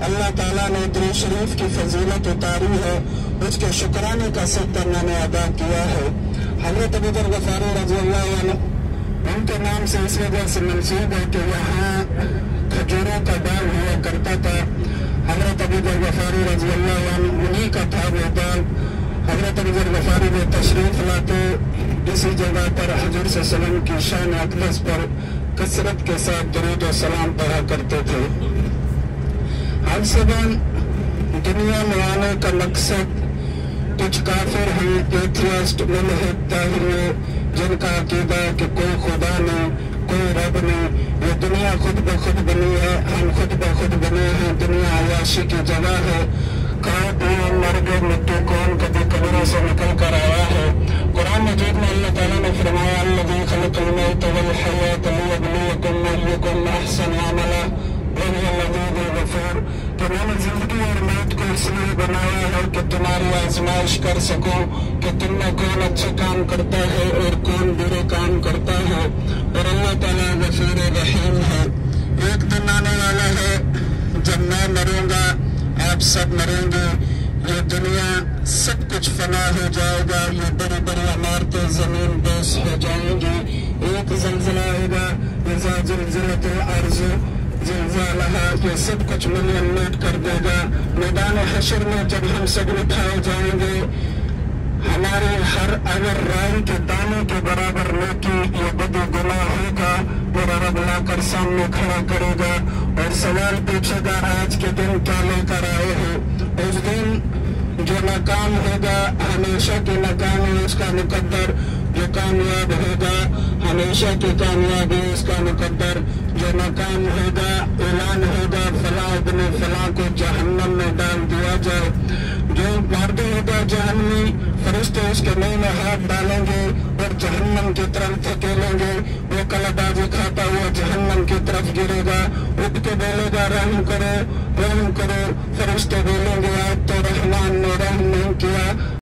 अल्लाह ताला ने दुरूद शरीफ की फजीलत उतारी है, उसके शुक्राने का सजदा मैंने अदा किया है। हज़रत अबू ज़र ग़फ़ारी रज़ियल्लाहु अन्हु उनके नाम से इस वजह से मंसूब है कि यहाँ खजूरों का बाग हुआ करता था। हज़रत अबू ज़र ग़फ़ारी रज़ियल्लाहु अन्हु उन्हीं का था वो बाग। हज़रत अबू ज़र ग़फ़ारी वो तशरीफ लाते इसी जगह पर हुज़ूर सल्लल्लाहु अलैहि वसल्लम की शान अक़दस पर कसरत के साथ दुरूद और सलाम पढ़ा करते थे। अक्सर दुनिया में आने का मकसद कुछ काफिर हैं, एथियस्ट, मुल्हिद, ताहिरी, जिनका अकीदा है कि कोई खुदा नहीं, कोई रब नहीं, ये दुनिया खुद ब खुद बनी है, हम खुद ब खुद बने हैं, दुनिया अयाशी की जगह है। खाओ पियो मर गए, मिट्टी कौन कभी कब्रों से निकल कर आया है। कुरान मजीद में अल्लाह ताला ने फरमाया अल्लज़ी खलक़ल मौत वल हयात लियब्लुवकुम अय्युकुम अहसनु अमला वहुवल अज़ीज़ुल गफ़ूर। तो मैंने जिंदगी और मौत को इसलिए बनाया है कि तुम्हारी आजमाइश कर सकूं कि तुम में कौन अच्छे काम करता है और कौन बुरे काम करता है। और अल्लाह ताला गफूर रहीम है। एक दिन आने वाला है जब मैं मरूंगा, आप सब मरेंगे, ये दुनिया सब कुछ फना हो जाएगा, ये बड़ी बड़ी इमारतें जमीन बेस हो जाएंगी। एक ज़ल्ज़ला होगा, इज़ा ज़ुलज़िलतिल अर्ज़ु ज़िलज़ालहा, ये सब कुछ मिलियन मेट कर देगा। मैदान हशर में जब हम सब उठाए जाएंगे, हमारे हर अगर राई के दाने के बराबर नेकी ये बदे गुनाह होगा, मेरा रब लाकर सामने खड़ा करेगा और सवाल पूछेगा आज के दिन क्या लेकर आए हो। उस दिन जो नाकाम होगा हमेशा की नाकामी उसका मुकद्दर, जो कामयाब होगा हमेशा की कामयाबी उसका मुकद्दर, जो नाकाम होगा ऐलान होगा फलां इब्ने फलां को जहन्नम में डाल दिया जाए। जो मर्द होगा जहन्नमी, फरिश्ते उसके मुंह में हाथ डालेंगे और जहन्नम की तरफ धकेलेंगे। वो कलाबाजी खाता हुआ जहन्नम की तरफ गिरेगा, उठ के बोलेगा रहम करो रहम करो। फरिश्ते बोलेंगे आज तो रहमान ने रहम नहीं किया।